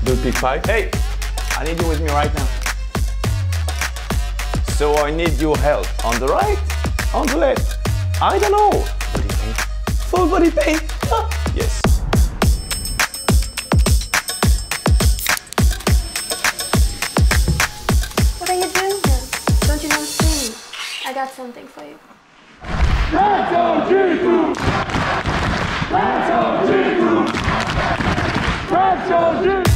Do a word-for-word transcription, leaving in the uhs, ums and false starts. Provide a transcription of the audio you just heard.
Do pick five. Hey, I need you with me right now. So I need your help. On the right, on the left. I don't know. Body paint. Full body paint. Ah, yes. What are you doing here? Don't you know singing? I got something for you. Let's go, Jesus! Let's go, Jesus! Let's go, Jesus!